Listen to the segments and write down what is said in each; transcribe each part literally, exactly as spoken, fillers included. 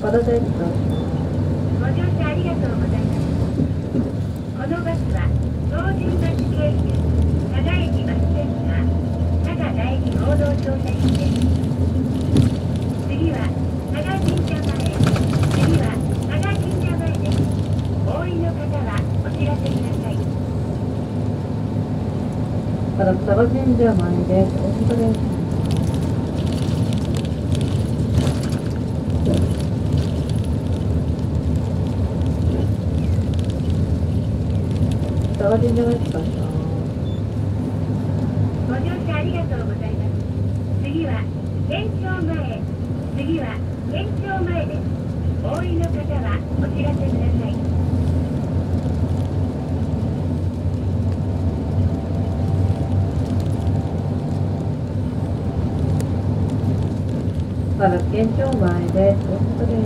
パラダイスとご乗車ありがとうございます。このバスは東神橋経由佐賀駅バスセンター佐賀第二合同乗車駅です。次は佐賀神社前、次は佐賀神社前です。お降りの方はお知らせください。 佐賀神社前です。大阪です。佐賀神社前来ました。 ご乗車ありがとうございます。次は県庁前、次は県庁前です。お降りの方はお知らせください。 佐賀県庁前です。大阪です。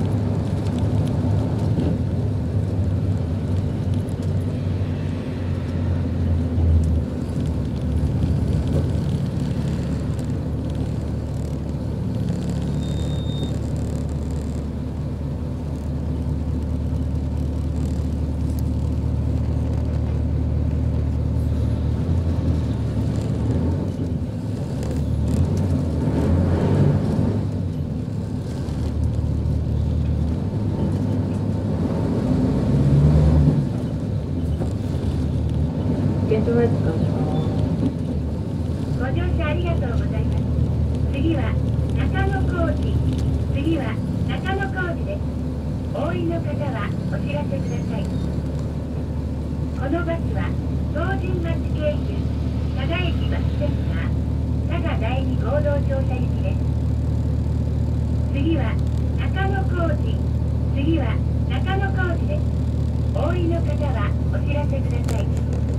県庁前使います。 ご乗車ありがとうございます。次は中野工事、次は中野工事です。お降りの方はお知らせください。このバスは東神橋経由佐賀駅バスセンター佐賀第二合同乗車行きです。次は中野工事、次は中野工事です。お降りの方はお知らせください。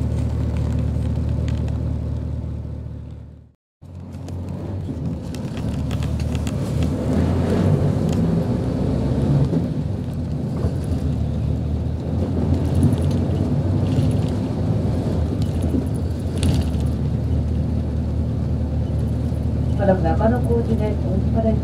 中野工事です。大阪です。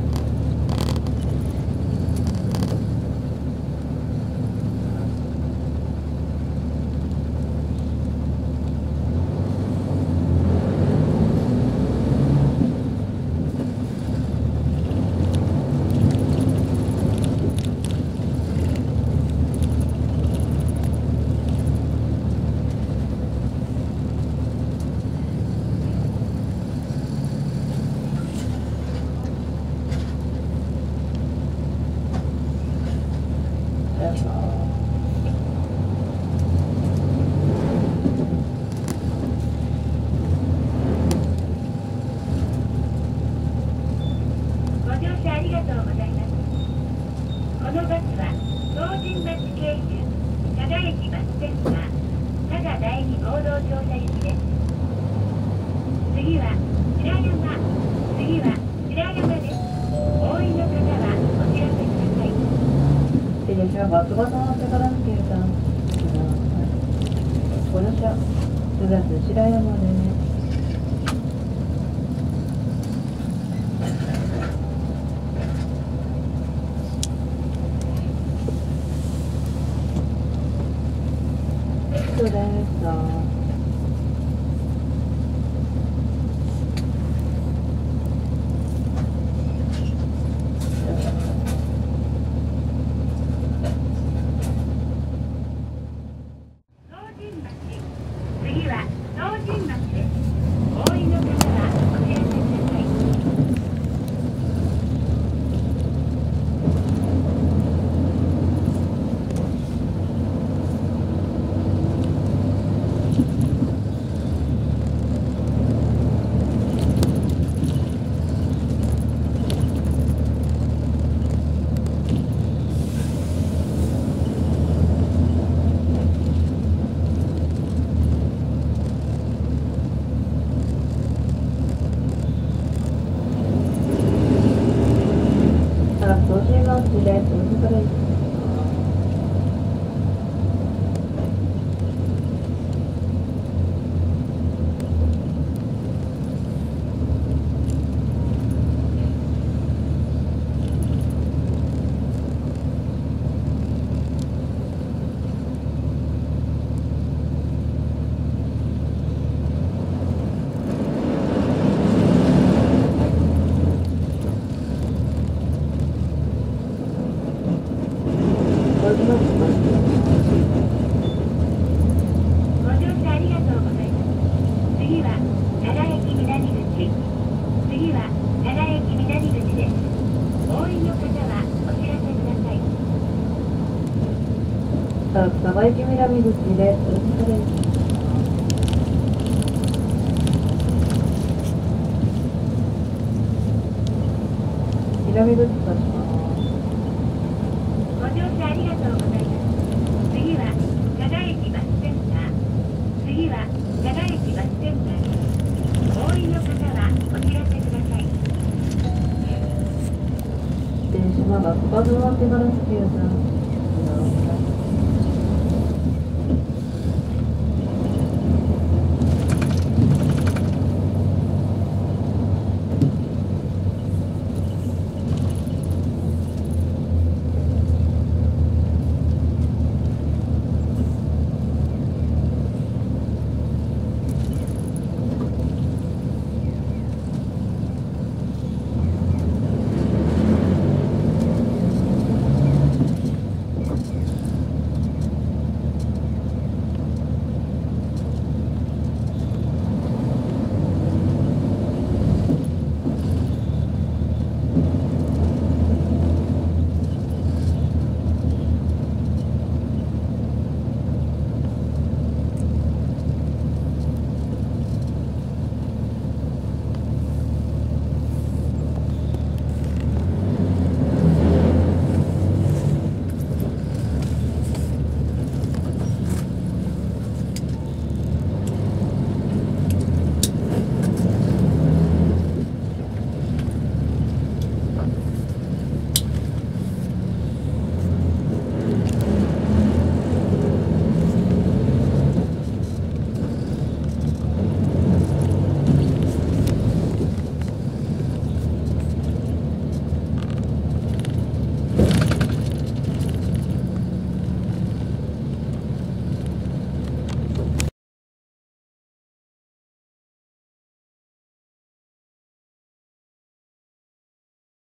バスバスの手から抜けたご乗車津田寿白山です。そうです。 た草場駅南口です。お疲れ様です。南口出します。 ご乗車ありがとうございます。次は加賀駅バスセンター。次は加賀駅バスセンターです。お降りの方はお知らせください。 電車がバスバスの手柄スキルさん。